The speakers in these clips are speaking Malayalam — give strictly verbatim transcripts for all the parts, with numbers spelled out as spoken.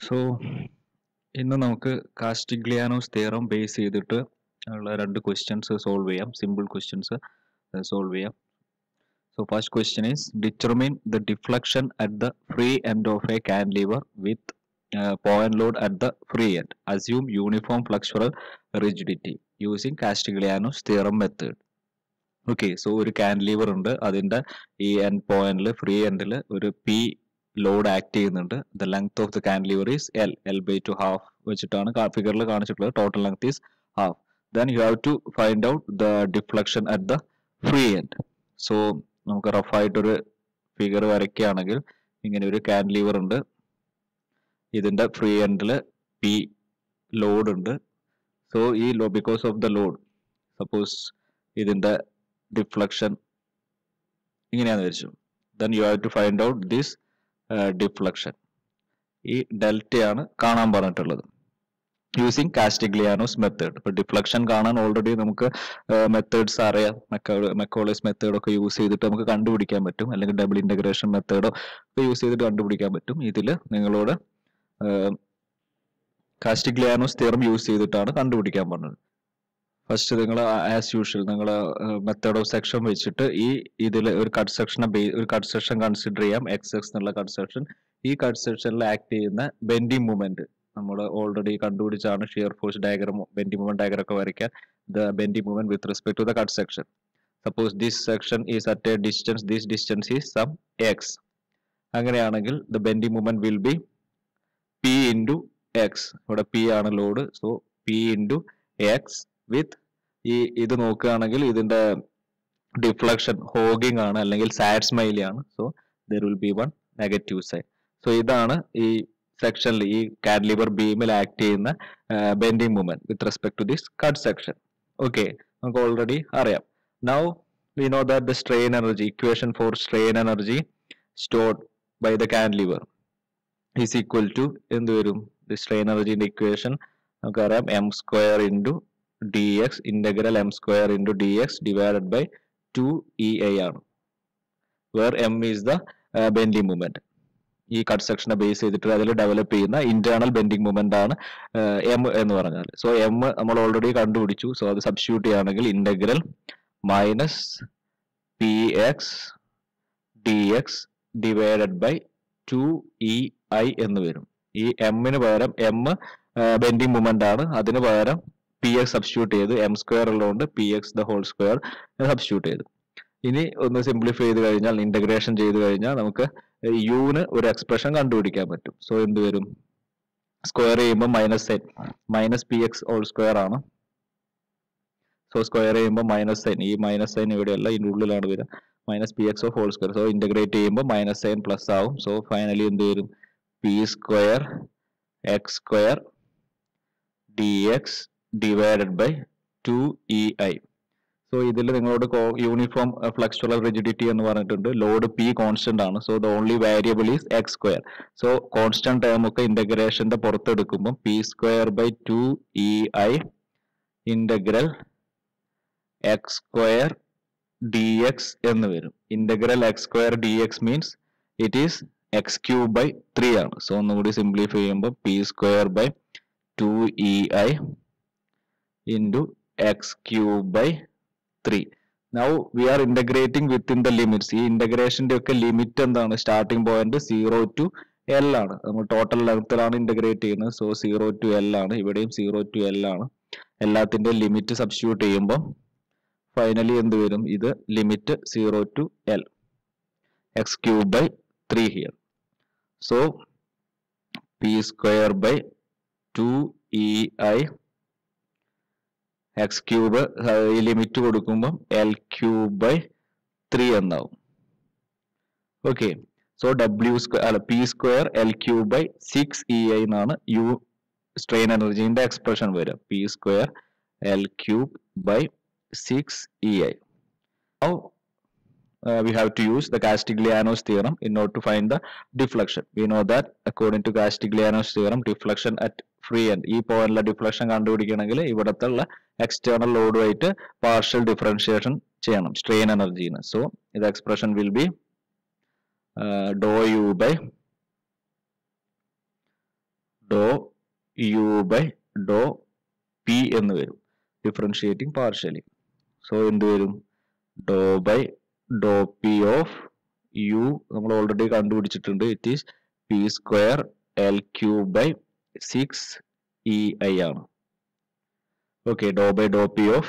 സോ ഇന്ന് നമുക്ക് കാസ്റ്റിഗ്ലിയാനോസ് തിയറം ബേസ് ചെയ്തിട്ട് ഉള്ള രണ്ട് ക്വസ്റ്റ്യൻസ് സോൾവ് ചെയ്യാം. സിമ്പിൾ ക്വസ്റ്റ്യൻസ് സോൾവ് ചെയ്യാം. So first question is determine the deflection at the free end of a cantilever with point load at the free end. Assume uniform flexural rigidity using Castigliano's theorem method. Okay, so ഒരു കാൻലിവർ ഉണ്ട്, അതിന്റെ ഈ എൻഡ് പോയിന്റിൽ ഫ്രീ എൻഡിൽ ഒരു പി ലോഡ് ആക്ട് ചെയ്യുന്നുണ്ട്. The length of the cantilever is L L by two half വെച്ചിട്ടാണ് ഫിഗറിൽ കാണിച്ചിട്ടുള്ളത്. Total length is half. Then you have to find out the deflection at the free end. So നമുക്ക് റഫായിട്ടൊരു ഫിഗർ വരയ്ക്കുകയാണെങ്കിൽ ഇങ്ങനെ ഒരു കാൻലിവർ ഉണ്ട്, ഇതിന്റെ ഫ്രീ എൻഡിൽ പി ലോഡ് ഉണ്ട്. സോ ഈ low because of the load suppose ഇതിന്റെ ഡിഫ്ലക്ഷൻ ഇങ്ങനെയാന്ന് വെച്ചു. Then you have to find out this deflection. ഈ ഡെൽറ്റയാണ് കാണാൻ പറഞ്ഞിട്ടുള്ളത് യൂസിങ് കാസ്റ്റിഗ്ലിയാനോസ് മെത്തേഡ്. ഇപ്പൊ ഡിഫ്ലക്ഷൻ കാണാൻ ഓൾറെഡി നമുക്ക് മെത്തേഡ്സ് അറിയാം. മെക്കോളിസ് മെത്തേഡ് ഒക്കെ യൂസ് ചെയ്തിട്ട് നമുക്ക് കണ്ടുപിടിക്കാൻ പറ്റും, അല്ലെങ്കിൽ ഡബിൾ ഇന്റഗ്രേഷൻ മെത്തേഡോ ഒക്കെ യൂസ് ചെയ്തിട്ട് കണ്ടുപിടിക്കാൻ പറ്റും. ഇതിൽ നിങ്ങളോട് കാസ്റ്റിഗ്ലിയാനോസ് തിയറം യൂസ് ചെയ്തിട്ടാണ് കണ്ടുപിടിക്കാൻ പറഞ്ഞത്. ഫസ്റ്റ് നിങ്ങൾ ആസ് യൂഷ്വൽ നിങ്ങൾ മെത്തേഡ് ഓഫ് സെക്ഷൻ വെച്ചിട്ട് ഈ ഇതിൽ ഒരു കട്ട് സെക്ഷനെ ഒരു കട്ട് സെക്ഷൻ കൺസിഡർ ചെയ്യാം, എക്സ് എക്സ് എന്നുള്ള കട്ട് സെക്ഷൻ. ഈ കട്ട് സെക്ഷനിൽ ആക്ട് ചെയ്യുന്ന ബെൻഡിങ് മൂവ്മെന്റ് നമ്മൾ ഓൾറെഡി കണ്ടുപിടിച്ചാണ്. Shear force diagram, bending movement diagram ഒക്കെ വരയ്ക്കാൻ. The bending movement with respect to the cut section. Suppose this section is at a distance, this distance is some X. അങ്ങനെയാണെങ്കിൽ the bending movement will be P into X. ഇവിടെ പി ആണ് load, so P into X with ഈ ഇത് നോക്കുകയാണെങ്കിൽ ഇതിന്റെ ഡിഫ്ലക്ഷൻ ഹോഗിങ് ആണ്, അല്ലെങ്കിൽ സാഡ് സ്മൈലി ആണ്. So there will be one negative side. So ഇതാണ് ഈ സെക്ഷനിൽ ഈ കാൻലിവർ ബീമിൽ ആക്ട് ചെയ്യുന്ന bending movement with respect to this cut section. Okay, നമുക്ക് ഓൾറെഡി അറിയാം. Now we know that the strain energy equation for strain energy stored by the cantilever is equal to എന്ത് വരും? ദി സ്ട്രെയിൻ എനർജിന്റെ ഇക്വേഷൻ നമുക്കറിയാം, M square into D X integral M square into D X divided by two E I ആണ്, where M is the bending movement. ഈ കട്ട് സെക്ഷനെ ബേസ് ചെയ്തിട്ട് അതിൽ ഡെവലപ്പ് ചെയ്യുന്ന ഇന്റേണൽ ബെൻഡിങ് മൂവ്മെന്റ് ആണ് എം എന്ന് പറഞ്ഞാൽ. സോ എം നമ്മൾ ഓൾറെഡി കണ്ടുപിടിച്ചു. സോ അത് സബ്സ്റ്റിറ്റ്യൂട്ട് ചെയ്യുകയാണെങ്കിൽ integral minus P X D X divided by two E I എന്ന് വരും. ഈ എമ്മിന് പകരം എം ബെൻഡിങ് മൂവ്മെന്റ് ആണ്, അതിന് പകരം പി എക്സ് സബ്സ്റ്റിറ്റ്യൂട്ട് ചെയ്ത് എം സ്ക്വയർ ഉള്ളതുകൊണ്ട് P X the whole square substitute ചെയ്തു. ഇനി ഒന്ന് സിംപ്ലിഫൈ ചെയ്ത് കഴിഞ്ഞാൽ, ഇന്റഗ്രേഷൻ ചെയ്ത് കഴിഞ്ഞാൽ നമുക്ക് യുന് ഒരു എക്സ്പ്രഷൻ കണ്ടുപിടിക്കാൻ പറ്റും. സോ എന്ത് വരും? സ്ക്വയർ ചെയ്യുമ്പോൾ minus sign, minus P X whole square ആണ്. സോ സ്ക്വയർ ചെയ്യുമ്പോൾ മൈനസ് സൈൻ, ഈ മൈനസ് സൈൻ ഇവിടെയല്ല, ഇതിൻ്റെ ഉള്ളിലാണ് വരിക, minus P X of whole square. So integrate ചെയ്യുമ്പോൾ മൈനസ് സൈൻ പ്ലസ് ആവും. സോ ഫൈനലി എന്ത് വരും? P square X square D X divided by two E I. So ഇതിൽ നിങ്ങളോട് യൂണിഫോം ഫ്ലക്സുറൽ റിജിഡിറ്റി എന്ന് പറഞ്ഞിട്ടുണ്ട്. ലോഡ് പി കോൺസ്റ്റന്റ് ആണ്. So the only variable is X square. So constant term ഒക്കെ ഇന്റഗ്രേഷന്റെ പുറത്തെടുക്കുമ്പോൾ P square by two E I integral X square D X എന്ന് വരും. Integral X square D X means it is X cube by three ആണ്. സോ ഒന്നുകൂടി സിംപ്ലിഫൈ ചെയ്യുമ്പോൾ P square by two E I into x cube by three. Now we are integrating within the limits. ഈ ഇന്റഗ്രേഷന്റെ ഒക്കെ ലിമിറ്റ് എന്താണ്? Starting point zero to L ആണ്. നമ്മൾ ടോട്ടൽ ലെങ്ത്തിലാണ് ഇന്റഗ്രേറ്റ് ചെയ്യുന്നത്. സോ സീറോ ടു എൽ ആണ്, ഇവിടെയും സീറോ ടു എൽ ആണ്. എല്ലാത്തിന്റെ ലിമിറ്റ് സബ്സ്റ്റിറ്റ്യൂട്ട് ചെയ്യുമ്പോൾ ഫൈനലി എന്ത് വരും? ഇത് limit zero to L X cube by three here. So P square by two E I X cube ഈ ലിമിറ്റ് കൊടുക്കുമ്പോൾ എൽ ക്യൂബ് ബൈ ത്രീ എന്നാവും. ഓക്കെ, സോ ഡബ്ല്യു സ്ക്വയർ അല്ല P square L cube by six E I എന്നാണ് യു സ്ട്രെയിൻ എനർജിന്റെ എക്സ്പ്രഷൻ വരിക. P square L cube by six E I. Now uh, we have to use the Castigliano's theorem in order to find the deflection. We know that according to Castigliano's theorem, deflection at free end ഈ പോയിന്റിലെ ഡിഫ്ലക്ഷൻ കണ്ടുപിടിക്കണമെങ്കിൽ ഇവിടത്തെ എക്സ്റ്റേണൽ ലോഡുമായിട്ട് പാർഷ്യൽ ഡിഫറൻഷിയേഷൻ ചെയ്യണം സ്ട്രെയിൻ എനർജിന്. സോ ഇത് expression will be do U by Dr U by Dr P എന്ന് വരും, ഡിഫറൻഷിയേറ്റിംഗ് പാർഷ്യലി. സോ എന്ത് വരും? Do by Dr P of U നമ്മൾ ഓൾറെഡി കണ്ടുപിടിച്ചിട്ടുണ്ട്. It is P square L cube by six E I ആണ്. Okay, do by Dr P of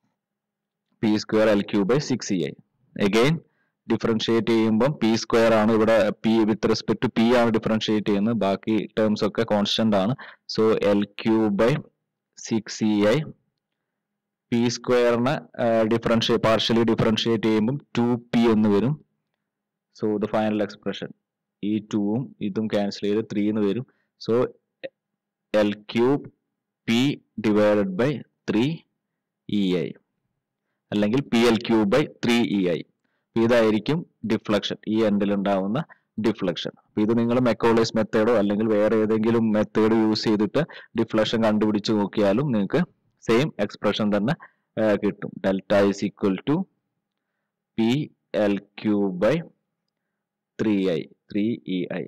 P square L cube by six E I. Again differentiate ചെയ്യുമ്പം പി സ്ക്വയർ ആണ് ഇവിടെ, P with respect to P ആണ് ഡിഫറൻഷിയേറ്റ് ചെയ്യുന്നത്, ബാക്കി ടേംസ് ഒക്കെ കോൺസ്റ്റന്റ് ആണ്. So L cube by six E I, P സ്ക്വയറിനെ ഡിഫറൻഷിയേറ്റ് പാർഷ്യലി ഡിഫറൻഷിയേറ്റ് ചെയ്യുമ്പം ടു പി എന്ന് വരും. സോ ദ ഫൈനൽ എക്സ്പ്രഷൻ ഈ ടൂവും ഇതും ക്യാൻസൽ ചെയ്ത് ത്രീ എന്ന് വരും. So L cube P divided by three E I, അല്ലെങ്കിൽ P L cube by three E I. ഇതായിരിക്കും ഡിഫ്ലക്ഷൻ, ഈ എൻഡിൽ ഉണ്ടാവുന്ന ഡിഫ്ലക്ഷൻ. ഇത് നിങ്ങൾ മെക്കോളേസ് മെത്തേഡോ അല്ലെങ്കിൽ വേറെ ഏതെങ്കിലും മെത്തേഡ് യൂസ് ചെയ്തിട്ട് ഡിഫ്ലക്ഷൻ കണ്ടുപിടിച്ച് നോക്കിയാലും നിങ്ങൾക്ക് സെയിം എക്സ്പ്രഷൻ തന്നെ കിട്ടും. Delta is equal to P L cube by three I, three E I.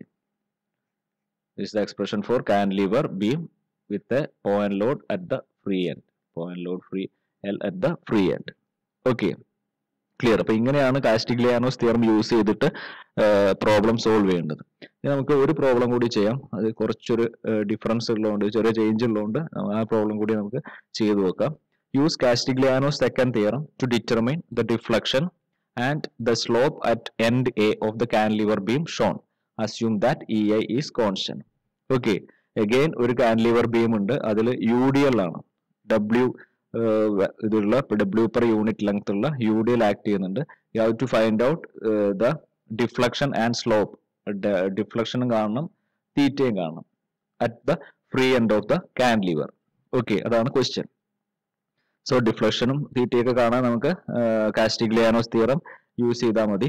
This is the expression for cantilever beam with a point load at the free end. Point load free L at the free end. Okay. Clear. അപ്പൊ ഇങ്ങനെയാണ് കാസ്റ്റിഗ്ലിയാനോസ് തിയറം യൂസ് ചെയ്തിട്ട് പ്രോബ്ലം സോൾവ് ചെയ്യേണ്ടത്. ഇനി നമുക്ക് ഒരു പ്രോബ്ലം കൂടി ചെയ്യാം. അത് കുറച്ചൊരു ഡിഫറൻസ് ഉള്ളതുകൊണ്ട്, ചെറിയ ചേഞ്ച് ഉള്ളതുകൊണ്ട് ആ പ്രോബ്ലം കൂടി നമുക്ക് ചെയ്തു നോക്കാം. Use Castigliano's second theorem to determine the deflection and the slope at end A of the cantilever beam shown. Assume that E I is constant. Okay, again ഒരു കാന്റിലിവർ ബീം ഉണ്ട്, അതിൽ യു ഡി എൽ ആണ്, ഡബ്ല്യു ഇതിലുള്ള ഡബ്ല്യു പെർ യൂണിറ്റ് ലെങ്ത് ഉള്ള യു ഡി എൽ ആക്ട് ചെയ്യുന്നുണ്ട്. You have to find out the deflection and slope. ഡിഫ്ലക്ഷനും കാണണം, തീറ്റയും കാണണം at the free end of the cantilever. Okay, അതാണ് ക്വസ്റ്റ്യൻ. സോ ഡിഫ്ലക്ഷനും തീറ്റയൊക്കെ കാണാൻ നമുക്ക് കാസ്റ്റിഗ്ലിയാനോസ് തിയറം യൂസ് ചെയ്താൽ മതി.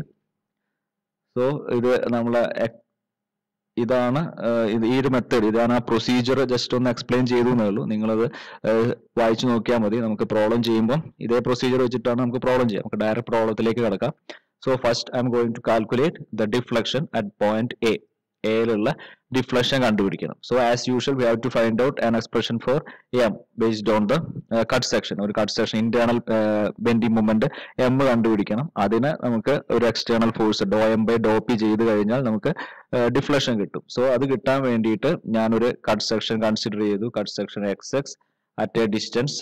സോ ഇത് നമ്മളെ ഇതാണ് ഈ ഒരു മെത്തേഡ്, ഇതാണ് ആ പ്രൊസീജിയർ. ജസ്റ്റ് ഒന്ന് എക്സ്പ്ലെയിൻ ചെയ്തു എന്നേ ഉള്ളൂ. നിങ്ങളത് വായിച്ചു നോക്കിയാൽ മതി. നമുക്ക് പ്രോബ്ലം ചെയ്യുമ്പോൾ ഇതേ പ്രൊസീജിയർ വെച്ചിട്ടാണ് നമുക്ക് പ്രോബ്ലം ചെയ്യാം. നമുക്ക് ഡയറക്റ്റ് പ്രോബ്ലത്തിലേക്ക് കിടക്കാം. So first I'm going to calculate the deflection at point A. എയിലുള്ള ഡിഫ്ലക്ഷൻ കണ്ടുപിടിക്കണം. So as usual we have to find out an expression for M based on the cut section. ഒരു cut section internal bending moment M കണ്ടുപിടിക്കണം. അതിന് നമുക്ക് ഒരു external force do M by Dr P ചെയ്ത് കഴിഞ്ഞാൽ നമുക്ക് ഡിഫ്ലക്ഷൻ കിട്ടും. സോ അത് കിട്ടാൻ വേണ്ടിയിട്ട് ഞാനൊരു കട്ട് സെക്ഷൻ കൺസിഡർ ചെയ്തു. Cut section X X at a distance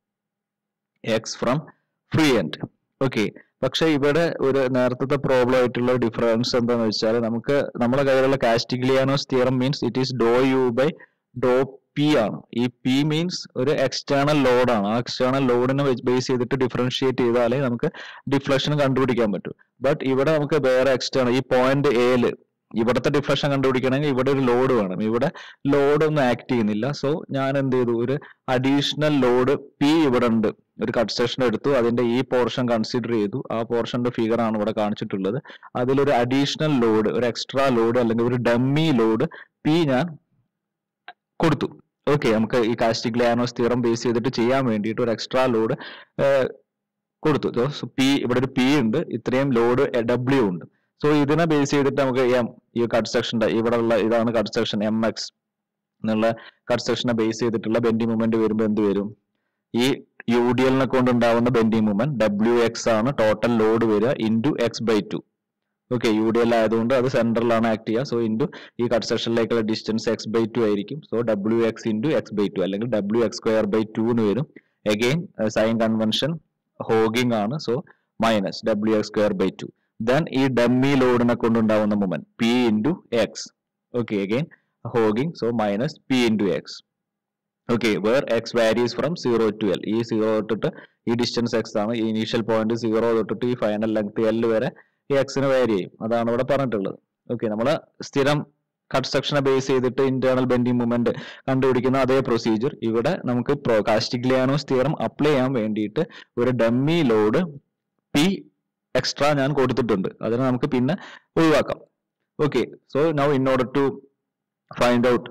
X from free end. Okay, പക്ഷെ ഇവിടെ ഒരു നേരത്തെ പ്രോബ്ലം ആയിട്ടുള്ള ഡിഫറൻസ് എന്താന്ന് വെച്ചാൽ, നമുക്ക് നമ്മുടെ കയ്യിലുള്ള Castigliano's theorem means it is do U by Dr P ആണ്. ഈ പി മീൻസ് ഒരു എക്സ്റ്റേണൽ ലോഡ് ആണ്. ആ എക്സ്റ്റേണൽ ലോഡിനെ ബേസ് ചെയ്തിട്ട് ഡിഫറൻഷിയേറ്റ് ചെയ്താലേ നമുക്ക് ഡിഫ്ലക്ഷൻ കണ്ടുപിടിക്കാൻ പറ്റൂ. ബട്ട് ഇവിടെ നമുക്ക് വേറെ എക്സ്റ്റേണൽ ഈ പോയിന്റ് എയില് ഇവിടുത്തെ ഡിഫ്ലക്ഷൻ കണ്ടുപിടിക്കണമെങ്കിൽ ഇവിടെ ഒരു ലോഡ് വേണം. ഇവിടെ ലോഡ് ഒന്നും ആക്ട് ചെയ്യുന്നില്ല. സോ ഞാൻ എന്ത് ചെയ്തു, ഒരു അഡീഷണൽ ലോഡ് പി ഇവിടെ ഉണ്ട്. ഒരു കട്ട് സെക്ഷൻ എടുത്തു, അതിന്റെ ഈ പോർഷൻ കൺസിഡർ ചെയ്തു. ആ പോർഷന്റെ ഫിഗർ ആണ് ഇവിടെ കാണിച്ചിട്ടുള്ളത്. അതിലൊരു അഡീഷണൽ ലോഡ്, ഒരു എക്സ്ട്രാ ലോഡ് അല്ലെങ്കിൽ ഒരു ഡമ്മി ലോഡ് പി ഞാൻ കൊടുത്തു. ഓക്കെ, നമുക്ക് ഈ കാസ്റ്റിഗ്ലിയാനോസ് തിയറം ബേസ് ചെയ്തിട്ട് ചെയ്യാൻ വേണ്ടിയിട്ട് ഒരു എക്സ്ട്രാ ലോഡ് കൊടുത്തു. സോ പി ഇവിടെ ഒരു പി ഉണ്ട്, ഇത്രയും ലോഡ് ഡബ്ല്യു ഉണ്ട്. സോ ഇതിനെ ബേസ് ചെയ്തിട്ട് നമുക്ക് എം, ഈ കട്ട് സെക്ഷന്റെ ഇവിടെ ഉള്ള ഇതാണ് കട്ട് സെക്ഷൻ എം എക്സ് എന്നുള്ള കട്ട് സെക്ഷനെ ബേസ് ചെയ്തിട്ടുള്ള ബെൻഡിങ് മൂവ്മെന്റ് വരുമ്പോൾ എന്ത് വരും, ഈ യു ഡി എലിനെ കൊണ്ട് ഉണ്ടാവുന്ന ബെൻഡിങ് മൂവ്മെന്റ് ഡബ്ല്യു എക്സ് ആണ് ടോട്ടൽ ലോഡ് വരിക into X by two. Okay, U D L ആയതുകൊണ്ട് അത് സെന്ററിലാണ് ആക്ട് ചെയ്യുക. സോ ഇൻറ്റു ഈ കട്ട് സെക്ഷനിലേക്കുള്ള ഡിസ്റ്റൻസ് എക്സ് ബൈ ടു ആയിരിക്കും. So W X into X by two അല്ലെങ്കിൽ W X square by two എന്ന് വരും. അഗെയിൻ സൈൻ കൺവെൻഷൻ ഹോഗിങ് ആണ്. So minus W X square by two. Then ഈ ഡമ്മി ലോഡിനെ കൊണ്ടുണ്ടാവുന്ന movement P into X. Okay, again hogging. So minus P into X. Okay, where X varies from zero to L. ഈ സീറോ തൊട്ടിട്ട് ഈ ഡിസ്റ്റൻസ് എക്സ് ആണ്. ഈ ഇനീഷ്യൽ പോയിന്റ് സീറോ തൊട്ടിട്ട് ഈ ഫൈനൽ ലെങ്ത് എൽ വരെ ഈ എക്സിന് വാരി ചെയ്യും. അതാണ് ഇവിടെ പറഞ്ഞിട്ടുള്ളത്. ഓക്കെ, നമ്മള് സ്ഥിരം കട്ട് സെക്ഷനെ ബേസ് ചെയ്തിട്ട് ഇന്റേണൽ ബെൻഡിങ് മൂവ്മെന്റ് കണ്ടുപിടിക്കുന്ന അതേ പ്രൊസീജിയർ ഇവിടെ നമുക്ക് കാസ്റ്റിഗ്ലിയാനോസ് തിയറം അപ്ലൈ ചെയ്യാൻ വേണ്ടിയിട്ട് ഒരു ഡമ്മി ലോഡ് പി എക്സ്ട്രാ ഞാൻ കൊടുത്തിട്ടുണ്ട്. അതിനെ നമുക്ക് പിന്നെ ഒഴിവാക്കാം. Okay, so now in order to find out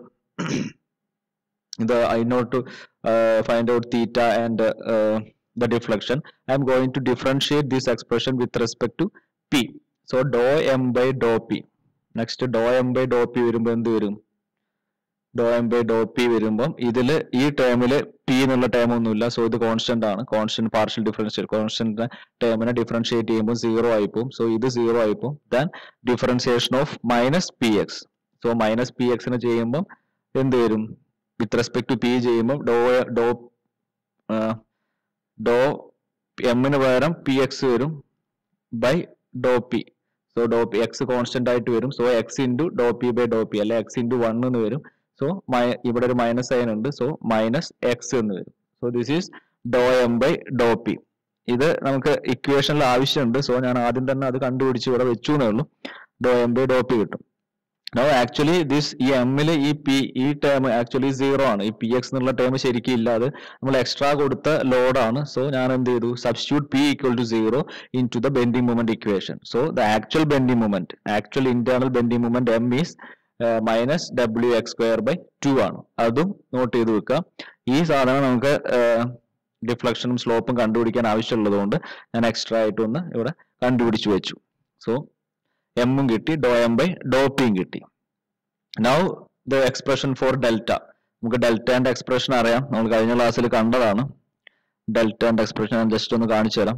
the in order to uh, find out theta and uh, the deflection, I am going to differentiate this expression with respect to p. So dou m by dou p. Next dou m by dou p വരുമ്പോൾ എന്ത് വരും, doe M by Dr P വരുമ്പം ഇതില് ഈ ടേമില് പി എന്നുള്ള ടേം ഒന്നുമില്ല. സോ ഇത് കോൺസ്റ്റന്റ് ആണ്. കോൺസ്റ്റന്റ് പാർഷ്യൽ ഡിഫറൻഷ്യൽ കോൺസ്റ്റന്റ് ടേമിനെ ഡിഫറൻഷിയേറ്റ് ചെയ്യുമ്പോൾ സീറോ ആയി പോകും. സോ ഇത് സീറോ ആയി പോകും. Then differentiation of minus P X. So minus P എക്സിന് ചെയ്യുമ്പോൾ എന്ത് വരും? വിത്ത് റെസ്പെക്ട് ടു പി ചെയ്യുമ്പോൾ ഡോ ഡോ ഡോ എമ്മിന് പകരം പി എക്സ് വരും by Dr P. So doe P X constant ആയിട്ട് വരും. So X into doe P by Dr P അല്ലെ എക്സ് ഇൻറ്റു വൺ എന്ന് വരും. സോ ഇവിടെ ഒരു മൈനസ് സൈൻ ഉണ്ട്. സോ മൈനസ് എക്സ് എന്ന് വരും. So this is doe M by Dr P. ഇത് നമുക്ക് ഇക്വേഷനിൽ ആവശ്യമുണ്ട്. സോ ഞാൻ ആദ്യം തന്നെ അത് കണ്ടുപിടിച്ച് ഇവിടെ വെച്ചു എന്നേ ഉള്ളൂ. Doe M by Dr P കിട്ടും. Now actually this ഈ എമ്മില് ഈ പി ഈ ടേം ആക്ച്വലി സീറോ ആണ്. ഈ പി എക്സ് എന്നുള്ള ടേം ശരിക്കും ഇല്ല. അത് നമ്മൾ എക്സ്ട്രാ കൊടുത്ത ലോഡാണ്. സോ ഞാൻ എന്ത് ചെയ്തു? Substitute P equal to zero into the bending movement equation. So the actual bending movement actual internal bending movement M is minus W X square by two ആണ്. അതും നോട്ട് ചെയ്ത് വെക്കുക. ഈ സാധനം നമുക്ക് ഡിഫ്ലക്ഷനും സ്ലോപ്പും കണ്ടുപിടിക്കാൻ ആവശ്യമുള്ളത് കൊണ്ട് ഞാൻ എക്സ്ട്രാ ആയിട്ടൊന്ന് ഇവിടെ കണ്ടുപിടിച്ചു വെച്ചു. സോ എമ്മും കിട്ടി, ഡോ എം ബൈ ഡോ പിയും കിട്ടി. Now the expression for delta. നമുക്ക് ഡെൽറ്റന്റെ എക്സ്പ്രഷൻ അറിയാം. നമ്മൾ കഴിഞ്ഞ ക്ലാസ്സിൽ കണ്ടതാണ്. ഡെൽറ്റന്റെ എക്സ്പ്രഷൻ ഞാൻ ജസ്റ്റ് ഒന്ന് കാണിച്ചു തരാം.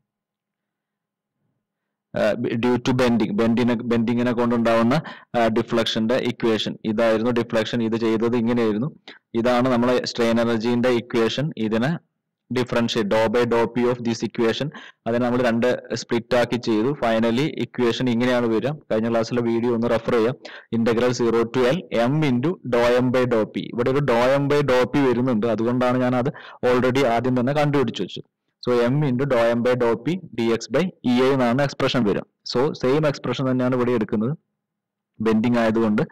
ഡ്യൂ ടു ബെൻഡിങ് ബെൻഡിനെ ബെൻഡിങ്ങിനെ കൊണ്ടുണ്ടാവുന്ന ഡിഫ്ലക്ഷന്റെ ഇക്വേഷൻ ഇതായിരുന്നു. ഡിഫ്ലക്ഷൻ ഇത് ചെയ്തത് ഇങ്ങനെയായിരുന്നു. ഇതാണ് നമ്മളെ സ്ട്രെയിൻ എനർജീന്റെ ഇക്വേഷൻ. ഇതിനെ differentiate doe by Dr P of this equation അതിനെ നമ്മൾ രണ്ട് സ്പ്ലിറ്റ് ആക്കി ചെയ്തു. ഫൈനലി ഇക്വേഷൻ ഇങ്ങനെയാണ് വരിക. കഴിഞ്ഞ ക്ലാസ്സിലെ വീഡിയോ ഒന്ന് റെഫർ ചെയ്യാം. Integral zero to L M into doe M by Dr P. ഇവിടെ ഒരു doe M by Dr P വരുന്നുണ്ട്. അതുകൊണ്ടാണ് ഞാൻ അത് ഓൾറെഡി ആദ്യം തന്നെ കണ്ടുപിടിച്ചു വെച്ചത്. So M into doe M by Dr P D X by E I എന്നാണ് എക്സ്പ്രഷൻ വരിക. സോ സെയിം എക്സ്പ്രഷൻ തന്നെയാണ് ഇവിടെ എടുക്കുന്നത്. ബെൻഡിങ് ആയതുകൊണ്ട്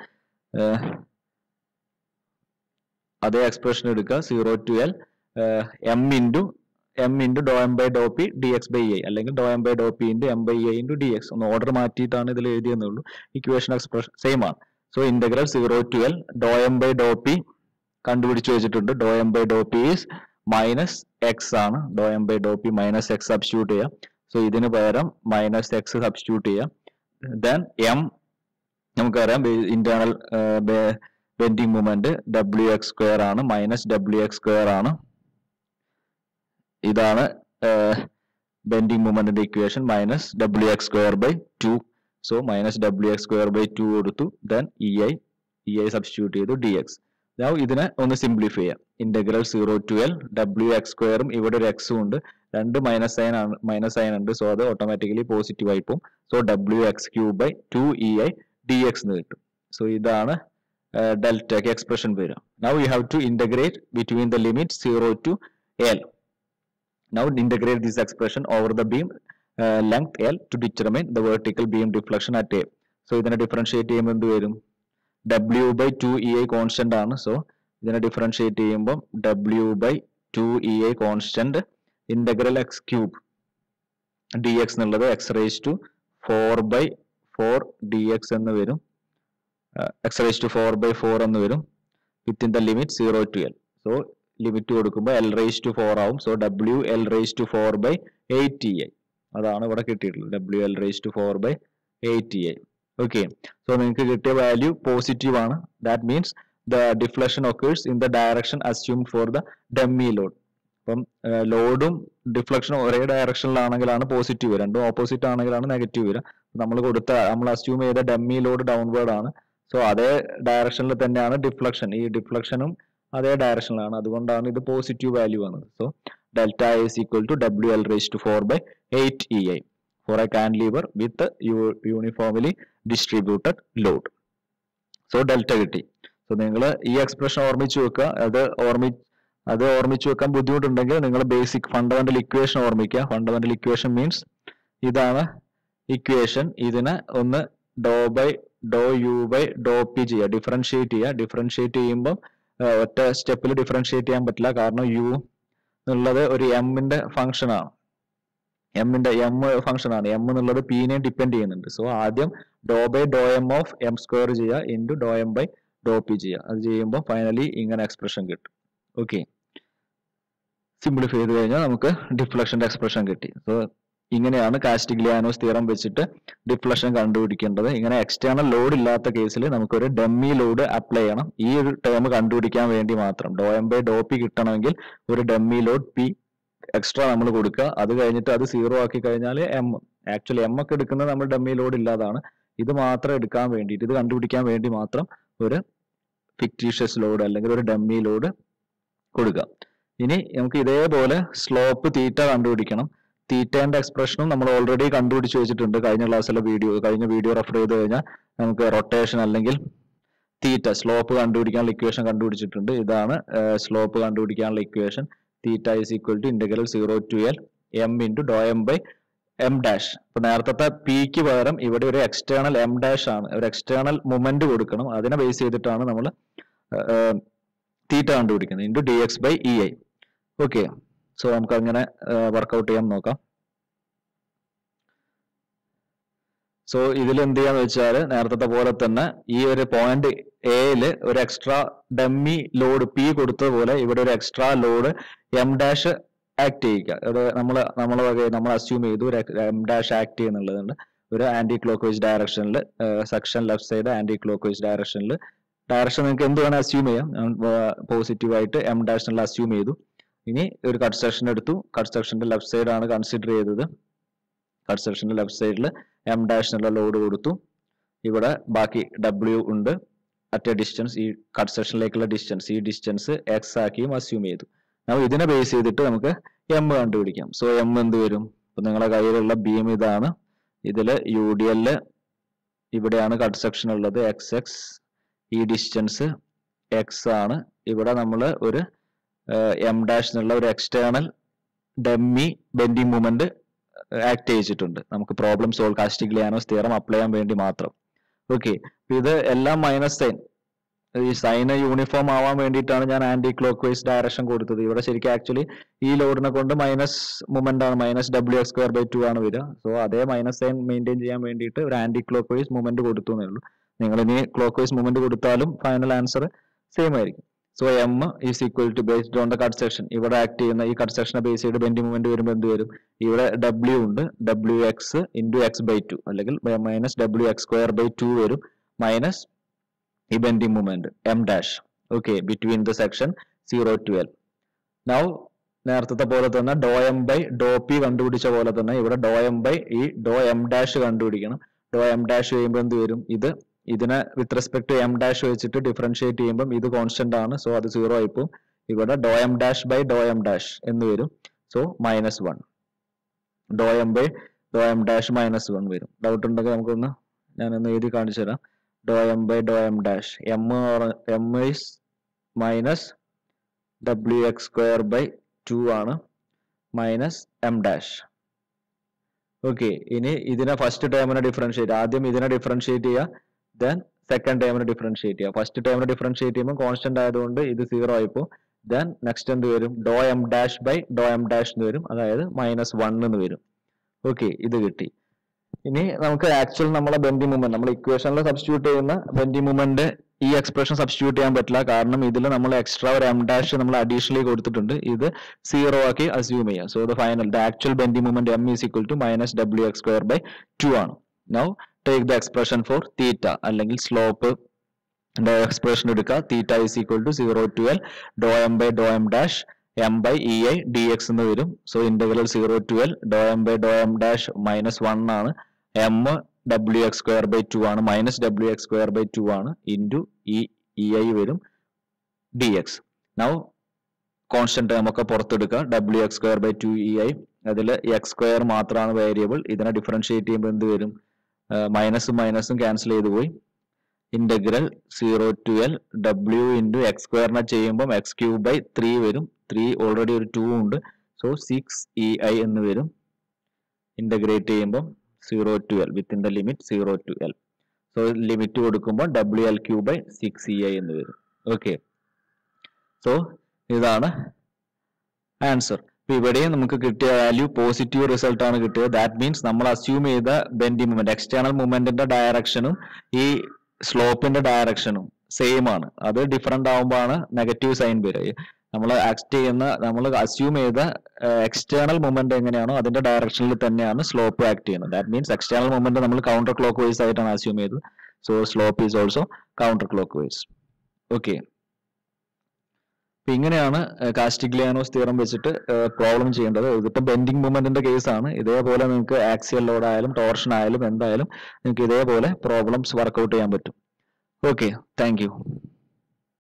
അതേ എക്സ്പ്രഷൻ എടുക്കുക. Zero to L M into M into doe M by Dr P D X by I അല്ലെങ്കിൽ doe M by Dr P into M by I into D X. ഒന്ന് ഓർഡർ മാറ്റിയിട്ടാണ് ഇതിൽ എഴുതിയെന്നേ ഉള്ളൂ. ഇക്വേഷൻ എക്സ്പ്രഷൻ സെയിം ആണ്. So integral zero to L Dr M by Dr P കണ്ടുപിടിച്ചു വെച്ചിട്ടുണ്ട്. Doe M by Dr P is minus X ആണ്. Doe M by Dr P minus X substitute ചെയ്യാം. സോ ഇതിന് പകരം മൈനസ് എക്സ് സബ്സ്റ്റിറ്റ്യൂട്ട് ചെയ്യാം. ദെൻ എം നമുക്കറിയാം internal bending movement W X square ആണ്. മൈനസ് ഡബ്ല്യു എക്സ് സ്ക്വയർ ആണ്. ഇതാണ് ബെൻഡിങ് മൂവ്മെന്റിന്റെ equation. Minus W X square by two. So minus W X square by two കൊടുത്തു. Then E I E I substitute ചെയ്തു ഡി എക്സ്. ഞാൻ ഇതിനെ ഒന്ന് സിംപ്ലിഫൈ ചെയ്യാം. Integral zero to L W X സ്ക്വയറും ഇവിടെ ഒരു എക്സും ഉണ്ട്. രണ്ട് മൈനസ് സൈൻ ആണ് മൈനസ് സൈൻ ഉണ്ട്. സോ അത് ഓട്ടോമാറ്റിക്കലി പോസിറ്റീവ് ആയി പോകും. So W X cube by two E I D X എന്ന് കിട്ടും. സോ ഇതാണ് ഡെൽറ്റയ്ക്ക് എക്സ്പ്രഷൻ വരിക. Now you have to integrate between the limit zero to L. Now integrate this expression over the beam uh, length L to determine the vertical beam deflection at A. So ഇതിനെ ഡിഫറൻഷിയേറ്റ് ചെയ്യുമ്പോൾ എന്ത് വരും? W by two E I constant ആണ്. സോ ഇതിനെ ഡിഫറൻഷിയേറ്റ് ചെയ്യുമ്പോൾ W by two E I constant integral X cube D X എന്നുള്ളത് X raise to four by four D X എന്ന് വരും. X raise to four by four എന്ന് വരും within the limit zero to L. So limit കൊടുക്കുമ്പോൾ എൽ റേസ് ടു ഫോർ ആവും. So W L raise to four by eight E I അതാണ് ഇവിടെ കിട്ടിയിട്ടുള്ളത്. W L raise to four by eight E I. Okay. So നിങ്ങൾക്ക് കിട്ടിയ വാല്യൂ പോസിറ്റീവ് ആണ്. That means the deflection occurs in the direction assumed for the dummy load. അപ്പം ലോഡും ഡിഫ്ലക്ഷനും ഒരേ ഡയറക്ഷനിലാണെങ്കിലാണ് പോസിറ്റീവ്, രണ്ടും ഓപ്പോസിറ്റ് ആണെങ്കിലാണ് നെഗറ്റീവ് വരിക. നമ്മൾ കൊടുത്ത നമ്മൾ അസ്യൂം ചെയ്ത ഡമ്മി ലോഡ് ഡൗൺവേർഡ് ആണ്. സോ അതേ ഡയറക്ഷനിൽ തന്നെയാണ് ഡിഫ്ലക്ഷൻ. ഈ ഡിഫ്ലക്ഷനും അതേ ഡയറക്ഷനിലാണ്. അതുകൊണ്ടാണ് ഇത് പോസിറ്റീവ് വാല്യൂ വന്നത്. So delta is equal to W L raise to four by eight E I for a cantilever with uniformly distributed load. So delta കിട്ടി. സോ നിങ്ങൾ ഈ എക്സ്പ്രഷൻ ഓർമ്മിച്ചു വെക്കുക. അത് ഓർമ്മി അത് ഓർമ്മിച്ചു വെക്കാൻ ബുദ്ധിമുട്ടുണ്ടെങ്കിൽ നിങ്ങൾ ബേസിക് ഫണ്ടമെന്റൽ ഇക്വേഷൻ ഓർമ്മിക്കുക. ഫണ്ടമെന്റൽ ഇക്വേഷൻ മീൻസ് ഇതാണ് ഇക്വേഷൻ. ഇതിനെ ഒന്ന് doe by Dr U by Dr P ചെയ്യുക, ഡിഫറൻഷിയേറ്റ് ചെയ്യുക. ഡിഫറൻഷിയേറ്റ് ചെയ്യുമ്പോൾ ഒറ്റ സ്റ്റെപ്പിൽ ഡിഫറൻഷിയേറ്റ് ചെയ്യാൻ പറ്റില്ല. കാരണം യു എന്നുള്ളത് ഒരു എമ്മിന്റെ ഫംഗ്ഷൻ ആണ്. എമ്മിന്റെ എം ഫംഗ്ഷൻ ആണ്. എം എന്നുള്ളത് പിനെ ഡിപ്പെൻഡ് ചെയ്യുന്നുണ്ട്. സോ ആദ്യം doe by Dr M of M square ചെയ്യുക into doe M by Dr P ചെയ്യുക. അത് ചെയ്യുമ്പോൾ ഫൈനലി ഇങ്ങനെ എക്സ്പ്രഷൻ കിട്ടും. ഓക്കെ. സിംപ്ലിഫൈ ചെയ്ത് കഴിഞ്ഞാൽ നമുക്ക് ഡിഫ്ലക്ഷന്റെ എക്സ്പ്രഷൻ കിട്ടി. സോ ഇങ്ങനെയാണ് കാസ്റ്റിഗ്ലിയാനോസ് തിയറം വെച്ചിട്ട് ഡിഫ്ലക്ഷൻ കണ്ടുപിടിക്കേണ്ടത്. ഇങ്ങനെ എക്സ്റ്റേണൽ ലോഡ് ഇല്ലാത്ത കേസിൽ നമുക്കൊരു ഡമ്മി ലോഡ് അപ്ലൈ ചെയ്യണം. ഈ ഒരു ടേം കണ്ടുപിടിക്കാൻ വേണ്ടി മാത്രം doe M by Dr P കിട്ടണമെങ്കിൽ ഒരു ഡമ്മി ലോഡ് പി എക്സ്ട്രാ നമ്മൾ കൊടുക്കുക. അത് കഴിഞ്ഞിട്ട് അത് സീറോ ആക്കി കഴിഞ്ഞാൽ എം, ആക്ച്വലി എം ഒക്കെ എടുക്കുന്നത് നമ്മൾ ഡമ്മി ലോഡ് ഇല്ലാതാണ്. ഇത് മാത്രം എടുക്കാൻ വേണ്ടിയിട്ട്, ഇത് കണ്ടുപിടിക്കാൻ വേണ്ടി മാത്രം ഒരു ഫിക്റ്റീഷ്യസ് ലോഡ് അല്ലെങ്കിൽ ഒരു ഡമ്മി ലോഡ് കൊടുക്കുക. ഇനി നമുക്ക് ഇതേപോലെ സ്ലോപ്പ് തീറ്റ കണ്ടുപിടിക്കണം. തീറ്റേന്റെ എക്സ്പ്രഷനും നമ്മൾ ഓൾറെഡി കണ്ടുപിടിച്ച് വെച്ചിട്ടുണ്ട് കഴിഞ്ഞ ക്ലാസ്സിലെ വീഡിയോ. കഴിഞ്ഞ വീഡിയോ റെഫർ ചെയ്ത് കഴിഞ്ഞാൽ നമുക്ക് റൊട്ടേഷൻ അല്ലെങ്കിൽ തീറ്റ സ്ലോപ്പ് കണ്ടുപിടിക്കാനുള്ള ഇക്വേഷൻ കണ്ടുപിടിച്ചിട്ടുണ്ട്. ഇതാണ് സ്ലോപ്പ് കണ്ടുപിടിക്കാനുള്ള equation. Theta is equal to integral zero to L M into doe M by M dash. ഇപ്പൊ നേരത്തെ പിക്ക് പകരം ഇവിടെ ഒരു എക്സ്റ്റേണൽ എം ഡാഷ് ആണ്, ഒരു എക്സ്റ്റേണൽ മൊമെന്റ് കൊടുക്കണം. അതിനെ ബേസ് ചെയ്തിട്ടാണ് നമ്മൾ തീറ്റ കണ്ടുപിടിക്കുന്നത്. Into D X by E I. Okay, so നമുക്ക് അങ്ങനെ വർക്ക്ഔട്ട് ചെയ്യാൻ നോക്കാം. സോ ഇതിൽ എന്ത് ചെയ്യാന്ന് വെച്ചാൽ നേരത്തെ പോലെ തന്നെ ഈ ഒരു പോയിന്റ് എയില് ഒരു എക്സ്ട്രാ ഡമ്മി ലോഡ് പി കൊടുത്തതുപോലെ ഇവിടെ ഒരു extra load M dash act ചെയ്യിക്കുക. ഇവിടെ നമ്മൾ നമ്മളെ വക നമ്മൾ അസ്യൂം ചെയ്തു ഒരു എം ഡാഷ് ആക്ട് ചെയ്യുന്നുള്ളതുണ്ട്. ഒരു ആന്റി ക്ലോക്ക് വൈസ് ഡയറക്ഷനിൽ, section left side anticlockwise ഡയറക്ഷനിൽ. ഡയറക്ഷൻ നിങ്ങൾക്ക് എന്ത് വേണം അസ്യൂം ചെയ്യാം. പോസിറ്റീവ് ആയിട്ട് എം ഡാഷ് എന്നുള്ള അസ്യൂം ചെയ്തു. ഇനി ഒരു കട്ട് സെക്ഷൻ എടുത്തു. കട്ട് സെക്ഷന്റെ ലെഫ്റ്റ് സൈഡ് ആണ് കൺസിഡർ ചെയ്തത്. കട്ട് സെക്ഷന്റെ ലെഫ്റ്റ് സൈഡിൽ എം ഡാഷിനുള്ള ലോഡ് കൊടുത്തു. ഇവിടെ ബാക്കി ഡബ്ല്യു ഉണ്ട് അറ്റ് എ ഡിസ്റ്റൻസ്. ഈ കട്ട് സെക്ഷനിലേക്കുള്ള ഡിസ്റ്റൻസ്, ഈ ഡിസ്റ്റൻസ് എക്സ് ആക്കിയും അസ്യൂം ചെയ്തു. നമ്മൾ ഇതിനെ ബേസ് ചെയ്തിട്ട് നമുക്ക് എം കണ്ടുപിടിക്കാം. സോ എം എന്ത് വരും? ഇപ്പൊ നിങ്ങളുടെ കയ്യിലുള്ള ബീം ഇതാണ്. ഇതില് യു ഡി എല് ഇവിടെയാണ് കട്ട് സെക്ഷൻ ഉള്ളത്, എക്സ് എക്സ്. ഈ ഡിസ്റ്റൻസ് എക്സ് ആണ്. ഇവിടെ നമ്മൾ ഒരു എം ഡാഷ് എന്നുള്ള ഒരു external dummy bending movement act ചെയ്യിച്ചിട്ടുണ്ട്. നമുക്ക് problem solve Castigliano's theorem apply ചെയ്യാൻ വേണ്ടി മാത്രം. ഓക്കെ, ഇത് എല്ലാം മൈനസ് സൈൻ. ഈ സൈന് യൂണിഫോം ആവാൻ വേണ്ടിയിട്ടാണ് ഞാൻ ആന്റി ക്ലോക്ക് വൈസ് ഡയറക്ഷൻ കൊടുത്തത്. ഇവിടെ ശരിക്കും ആക്ച്വലി ഈ ലോഡിനെ കൊണ്ട് മൈനസ് മൂവ്മെന്റ് ആണ്, minus W X square by two ആണ് വരിക. സോ അതേ മൈനസ് സൈൻ മെയിൻറ്റെയിൻ ചെയ്യാൻ വേണ്ടിയിട്ട് ഒരു ആന്റി ക്ലോക്ക് വൈസ് മൂവ്മെന്റ് കൊടുത്തു എന്നേ ഉള്ളൂ. നിങ്ങൾ ഇനി ക്ലോക്ക് വൈസ് മൂവ്മെന്റ് കൊടുത്താലും ഫൈനൽ ആൻസർ സെയിം ആയിരിക്കും. So M is equal to based on the cut section. ഇവിടെ ആക്ട് ചെയ്യുന്ന ഈ കട്ട് സെക്ഷനെ ബേസ് ചെയ്ത് ബെൻഡിങ് മൂവ്മെന്റ് വരുമ്പോൾ എന്ത് വരും? ഇവിടെ ഡബ്ല്യു ഉണ്ട്, W X into X by two അല്ലെങ്കിൽ minus W X square by two വരും, മൈനസ് ഈ bending movement M dash. Okay, between the section zero to L. Now നേരത്തെ പോലെ തന്നെ ഡോ എം ബൈ ഡോ പി കണ്ടുപിടിച്ച പോലെ തന്നെ ഇവിടെ ഡോ എം ബൈ ഈ ഡോ എം ഡാഷ് കണ്ടുപിടിക്കണം. ഡോ എം ഡാഷ് ചെയ്യുമ്പോൾ എന്ത് വരും? ഇത് ഇതിനെ with respect to M dash വെച്ചിട്ട് ഡിഫറൻഷിയേറ്റ് ചെയ്യുമ്പോൾ ഇത് കോൺസ്റ്റന്റ് ആണ്. സോ അത് സീറോ ആയിപ്പോ ഇവിടെ doe M dash by Dr M dash എന്ന് വരും. So minus one. Doe M by Dr M dash minus one വരും. ഡൗട്ട് ഉണ്ടെങ്കിൽ നമുക്കൊന്ന് ഞാനൊന്ന് എഴുതി കാണിച്ചു തരാം. Doe M by Dr M dash M M is minus W X square by two ആണ്, മൈനസ് എം ഡാഷ്. ഓക്കെ, ഇനി ഇതിനെ ഫസ്റ്റ് ടേമിനെ ഡിഫറൻഷിയേറ്റ്, ആദ്യം ഇതിനെ ഡിഫറൻഷിയേറ്റ് ചെയ്യുക, ദെൻ സെക്കൻഡ് ടേമിനെ ഡിഫറൻഷിയേറ്റ് ചെയ്യുക. ഫസ്റ്റ് ടേമിനെ ഡിഫറൻഷിയേറ്റ് ചെയ്യുമ്പോൾ കോൺസ്റ്റന്റ് ആയതുകൊണ്ട് ഇത് സീറോ ആയിപ്പോ. ദെൻ നെക്സ്റ്റ് എന്ത് വരും? Doe M dash by Dr M dash എന്ന് വരും, അതായത് മൈനസ് വൺ എന്ന് വരും. ഓക്കെ, ഇത് കിട്ടി. ഇനി നമുക്ക് ആക്ച്വൽ നമ്മളെ ബെൻഡിങ് മൂവ്മെന്റ് നമ്മൾ ഇക്വേഷനിൽ സബ്സ്റ്റിറ്റ്യൂട്ട് ചെയ്യുന്ന ബെൻഡിങ് മൂവ്മെന്റ് ഈ എക്സ്പ്രഷൻ സബ്സ്റ്റിറ്റ്യൂട്ട് ചെയ്യാൻ പറ്റില്ല. കാരണം ഇതിൽ നമ്മൾ എക്സ്ട്രാ ഒരു എം ഡാഷ് നമ്മൾ അഡീഷണലി കൊടുത്തിട്ടുണ്ട്. ഇത് സീറോ ആക്കി അസ്യൂം ചെയ്യാം. So the final the actual bending movement M is equal to minus W X square by two ആണ്. Now take the expression for theta അല്ലെങ്കിൽ സ്ലോപ്പ് എക്സ്പ്രഷൻ എടുക്കുക. Theta is equal to zero to L Dr M by Dr M dash M by E I D X എന്ന് വരും. So integral zero to L Dr M by Dr M dash minus one ആണ്, M W X square by two ആണ്, minus W X square by two ആണ്, ഇൻറ്റു ഇ ഇ ഐ വരും D X. Now constant term ഒക്കെ പുറത്തെടുക്കുക. W X square by two E I, അതിൽ എക്സ് സ്ക്വയർ മാത്രമാണ് വേരിയബിൾ. ഇതിനെ ഡിഫറൻഷിയേറ്റ് ചെയ്യുമ്പോൾ എന്ത് വരും? മൈനസും മൈനസും ക്യാൻസൽ ചെയ്ത് പോയി. Integral zero to L W into X സ്ക്വയറിനെ ചെയ്യുമ്പോൾ എക്സ് ക്യൂബ് ബൈ ത്രീ വരും. ത്രീ ഓൾറെഡി ഒരു ടു ഉണ്ട്. സോ സിക്സ് ഇ ഐ എന്ന് വരും. ഇന്റഗ്രേറ്റ് ചെയ്യുമ്പോൾ zero to L within the limit zero to L. So limit കൊടുക്കുമ്പോൾ W L cube by six E I എന്ന് വരും. ഓക്കെ, സോ ഇതാണ് ആൻസർ. ഇപ്പൊ ഇവിടെയും നമുക്ക് കിട്ടിയ വാല്യൂ പോസിറ്റീവ് റിസൾട്ട് ആണ് കിട്ടിയത്. ദാറ്റ് മീൻസ് നമ്മൾ അസ്യൂം ചെയ്ത ബെൻഡിങ് മൂവ്മെന്റ് എക്സ്റ്റേണൽ മൂവ്മെന്റിന്റെ ഡയറക്ഷനും ഈ സ്ലോപ്പിന്റെ ഡയറക്ഷനും സെയിം ആണ്. അത് ഡിഫറെന്റ് ആവുമ്പോഴാണ് നെഗറ്റീവ് സൈൻ വരിക. നമ്മൾ ആക്ട് ചെയ്യുന്ന നമ്മൾ അസ്യൂം ചെയ്ത എക്സ്റ്റേണൽ മൂവ്മെന്റ് എങ്ങനെയാണോ അതിന്റെ ഡയറക്ഷനിൽ തന്നെയാണ് സ്ലോപ്പ് ആക്ട് ചെയ്യുന്നത്. ദാറ്റ് മീൻസ് എക്സ്റ്റേണൽ മൂവ്മെന്റ് നമ്മൾ കൗണ്ടർ ക്ലോക്ക് വൈസ് ആയിട്ടാണ് അസ്യൂം ചെയ്തത്. So slope is also counterclockwise. Okay, അപ്പൊ ഇങ്ങനെയാണ് കാസ്റ്റിഗ്ലിയാനോസ് തിയറം വെച്ചിട്ട് പ്രോബ്ലം ചെയ്യേണ്ടത്. ഇതിപ്പോ ബെൻഡിങ് മൂവ്മെന്റിന്റെ കേസാണ്. ഇതേപോലെ നിങ്ങൾക്ക് ആക്സിയൽ ലോഡ് ആയാലും ടോർഷൻ ആയാലും എന്തായാലും നിങ്ങൾക്ക് ഇതേപോലെ പ്രോബ്ലംസ് വർക്ക്ഔട്ട് ചെയ്യാൻ പറ്റും. Okay, thank U.